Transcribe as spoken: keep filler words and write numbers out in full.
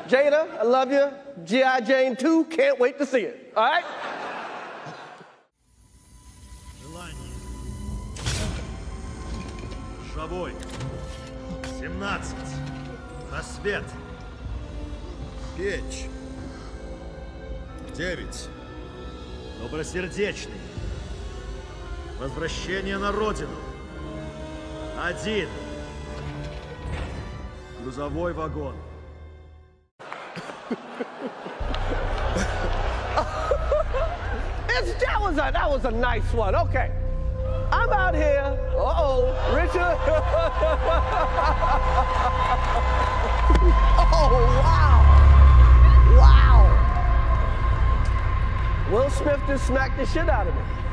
Jada, I love you. G I Jane two, can't wait to see it. All right? Шавой. семнадцать. Рассвет. Печь. Девять. Добросердечный. Возвращение на родину. Один. Грузовой вагон. It's, that was a that was a nice one. Okay. I'm out here. Uh-oh, Richard. Oh, wow. Wow. Will Smith just smacked the shit out of me.